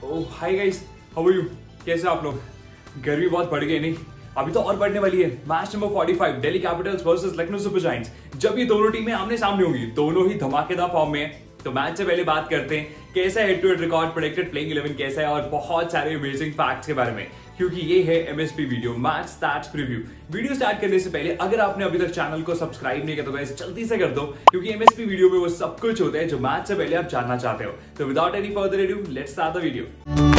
Hi guys, how are you? कैसे आप लोग? गर्मी बहुत बढ़ गई नहीं? अभी तो और बढ़ने वाली है। Match number 45 Delhi Capitals versus Lucknow super Giants. जब ये दोनों टीमें आमने सामने होंगी, दोनों ही धमाकेदार फॉर्म में है। तो मैच से पहले बात करते हैं कैसा head to head record, predicted playing 11 कैसा है और बहुत सारे अमेजिंग फैक्ट्स के बारे में, क्योंकि ये है MSP video match stats preview. Video start करने से पहले अगर आपने अभी तक चैनल को सब्सक्राइब नहीं किया तो गाइस जल्दी से कर दो, क्योंकि एमएसपी वीडियो में वो सब कुछ होता है जो मैच से पहले आप जानना चाहते हो। तो without any further ado, let's start the video.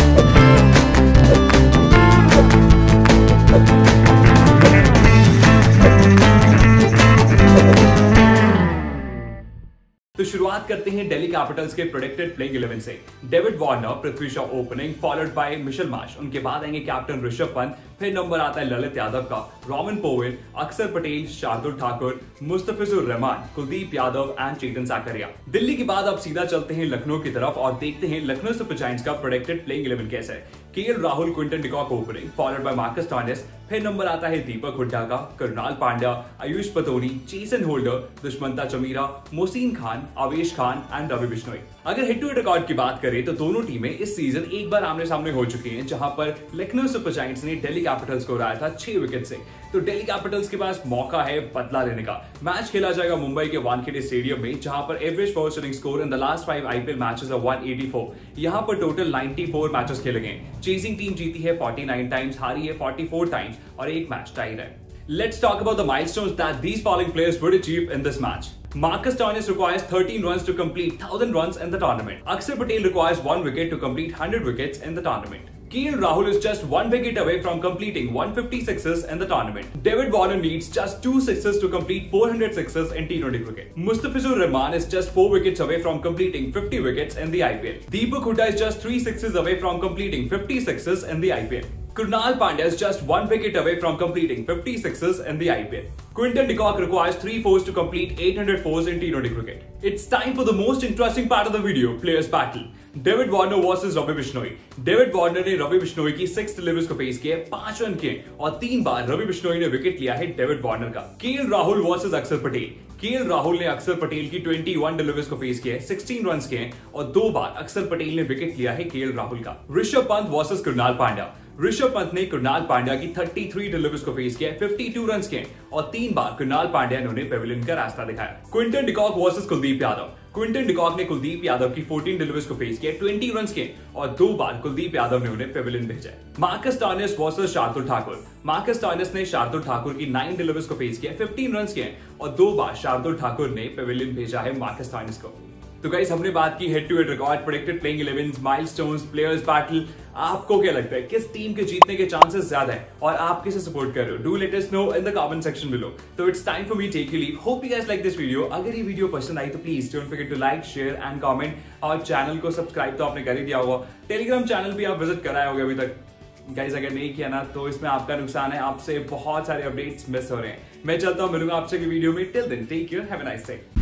तो शुरुआत करते हैं दिल्ली कैपिटल्स के प्रेडिक्टेड प्लेइंग 11 से। David Warner, Prithvi Shaw opening, followed by Mitchell Marsh. उनके बाद आएंगे कैप्टन ऋषभ पंत, फिर नंबर आता है ललित यादव का, Rovman Powell, Axar Patel, Shardul Thakur, Mustafizur Rahman, Kuldeep Yadav and Chetan Sakariya. Delhi के बाद अब सीधा चलते हैं लखनऊ की तरफ और देखते हैं लखनऊ सुपर जायंट्स का प्रेडिक्टेड प्लेइंग 11 कैसा है। KL Rahul, Quinton de Kock opening, followed by Marcus Stoinis, फिर नंबर आता है दीपक हुड्डा का, Krunal Pandya, Ayush Pataudi, Jason Holder, Dushmantha Chameera, Mohsin Khan, Avesh Khan and Ravi Bishnoi. अगर हिट टू हिट रिकॉर्ड की बात करें तो दोनों टीमें इस सीजन एक बार आमने सामने हो चुकी हैं, जहां पर लखनऊ सुपर जायंट्स ने दिल्ली कैपिटल्स को हराया था 6 विकेट से। तो दिल्ली कैपिटल्स के पास मौका है बदला लेने का। मैच खेला जाएगा मुंबई के वानखेड़े स्टेडियम में, जहां पर average first inning score in the last 5 IPL matches of 184। यहां पर टोटल 94 मैचेस खेले गए। चेजिंग टीम जीती है 49 टाइम्स, हारी है 44 टाइम्स और एक मैच टाई है। Let's talk about the milestones that these following players would achieve in this match. Marcus Stoinis requires 13 runs to complete 1000 runs in the tournament. Akshar Patel requires 1 wicket to complete 100 wickets in the tournament. KL Rahul is just 1 wicket away from completing 150 sixes in the tournament. David Warner needs just 2 sixes to complete 400 sixes in T20 cricket. Mustafizur Rahman is just 4 wickets away from completing 50 wickets in the IPL. Deepak Hooda is just 3 sixes away from completing 50 sixes in the IPL. Krunal Pandya is just 1 wicket away from completing 50 sixes in the IPL. Quinton de Kock requires 3 fours to complete 800 fours in T20 cricket. It's time for the most interesting part of the video, players battle. David Warner versus Ravi Bishnoi. David Warner ने रवि बिश्नोई की 6 deliveries को face किया, 5 run किए और 3 बार रवि बिश्नोई ने wicket लिया है David Warner का। KL Rahul versus Axar Patel. KL Rahul ने अक्षर पटेल की 21 डिलीवरीज को फेस किया, 16 रन किए और 2 बार अक्षर पटेल ने विकेट लिया है केएल राहुल का। ऋषभ पंत वर्सेस कृणाल पांड्या। ऋषभ पंत ने कृणाल पांड्या की 33 डिलीवरीज को फेस किया, 52 रन किए और 3 बार कृणाल पांड्या ने उन्हें पेविलियन का रास्ता दिखाया। Quinton de Kock versus Kuldeep Yadav. Quinton de Kock ने कुलदीप यादव की 14 डिलीवरीज को फेस किया, 20 रन किए और 2 बार कुलदीप यादव ने उन्हें पेविलियन भेजा। Marcus Stoinis versus Shardul Thakur. Marcus Stoinis ने शार्दुल ठाकुर की 9 डिलीवरीज को फेस किया, 15 रन किए और 2 बार शार्दुल ठाकुर ने पेविलियन भेजा है मार्कस स्टोइनिस को। तो गाइस, हमने बात की head to head record, predicted playing 11, milestones, players battle. आपको क्या लगता है किस टीम के जीतने के चांसेस ज्यादा है और आप किसे सपोर्ट कर रहे हो? Do let us know in the comment section below. तो it's time for me take you leave. Hope you guys like this video. अगर ये वीडियो पसंद आई तो please don't forget to like, share and comment और channel को subscribe तो आपने कर ही दिया होगा। टेलीग्राम चैनल भी आप विजिट कराए होगे अभी तक। गाइस, अगर नहीं किया ना तो इसमें आपका नुकसान है, आपसे बहुत सारे अपडेट्स मिस हो रहे हैं। मैं चलता हूं, मिलूंगा आपसे वीडियो में। Till then take care, have a nice day.